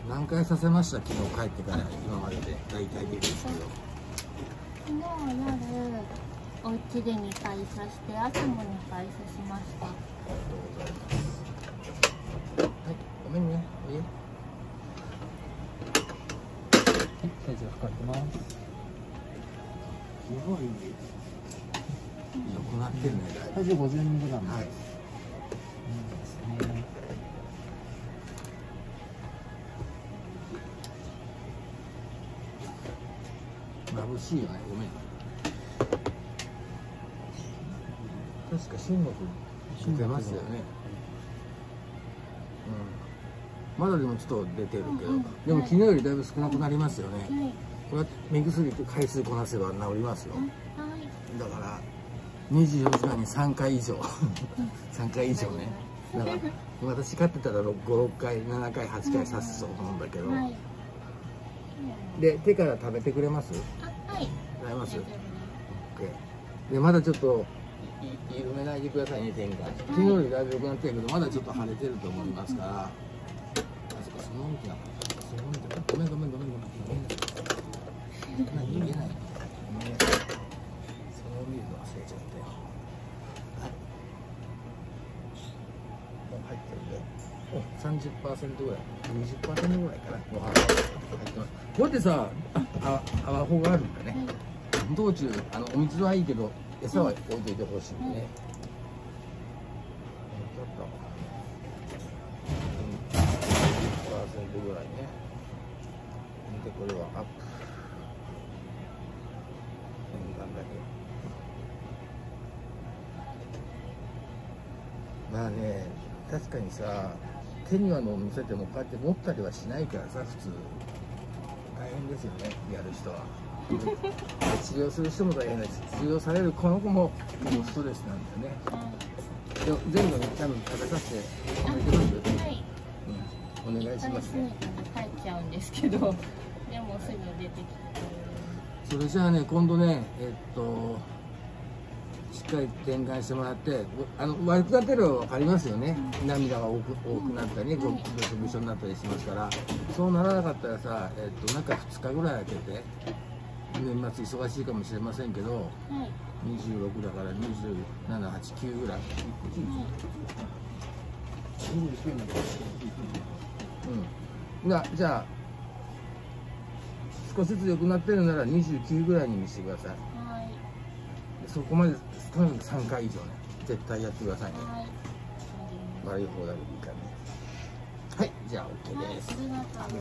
何回させました？昨日帰ってから今までで大体でですけど。 昨日夜お家で2回さして、朝も2回さしました。 ありがとうございます。はい、ごめんね。はい、体重測ってます。すごい良くなってるね。体重52グラム。はい。ですね。眩しいよね。ごめん。確か新木出ますよね。うん。まだでもちょっと出てるけど、でも昨日よりだいぶ少なくなりますよね。これは目薬と回数こなせば治りますよ。だから24時間に3回以上3回以上ね。だから私飼ってたら5、6回、7回、8回刺すと思うんだけど。で手から食べてくれます？ はい。 食べます？ OK。でまだちょっと緩めないでくださいね、天が。昨日よりだいぶ良くなってるけど、まだちょっと腫れてると思いますから。あそこその向きなの。その向きなの。ごめん。言えない。その見るの忘れちゃったよ。はい。もう入ってるんで。30% ぐらい、20% ぐらいかな。ご飯入ってます。こうやってさ、泡法があるんだね。道中お水はいいけど餌は置いといてほしいんでね。ちょっと 20% ぐらいね。見て、これはアップ。念願だけ。まあね、確かにさ、手には見せてもこうやって持ったりはしないからさ、普通大変ですよね、やる人は。治療する人も大変だし、治療されるこの子もストレスなんだよね。でも全部多分食べさせていただけます？はい、お願いしますね。 帰っちゃうんですけど、でもすぐ出てきて。 それじゃあね、今度ね、しっかり点眼してもらって、悪くなってるのは分かりますよね。涙が多くなったりね、ぐしょぐしょになったりしますから、そうならなかったらさ、中2日ぐらい空けて、年末忙しいかもしれませんけど、はい、26だから27、8、9ぐらい。じゃあ、少しずつ良くなってるなら29ぐらいに見せてください。はい、そこまでとにかく3回以上ね、絶対やってくださいね。はい、悪い方だけいいからね。はい、じゃあ OK です。こ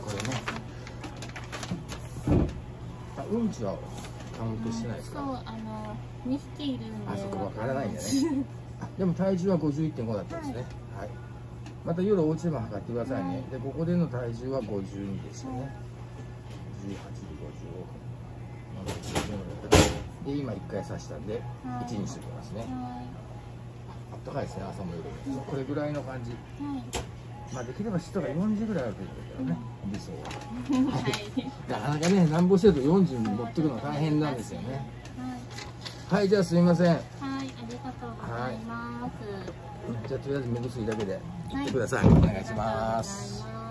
れね。うんちはカウントしてないですか？ そう、2匹いるんで。 そこわからないんだね。でも体重は 51.5 だったんですね。はい。また夜お家でも測ってくださいね。で、ここでの体重は52ですよね。18で55。で、今1回刺したんで、1にしておきますね。あったかいですね、朝も夜も。これぐらいの感じ。まあできれば湿度が40ぐらいあるといいんだけどね、理想は。なかなかね、暖房してると40に持ってくるの大変なんですよね。はい、じゃあすみません。はい、 ありがとうございます。 じゃあとりあえず目薬だけでいってください。お願いします。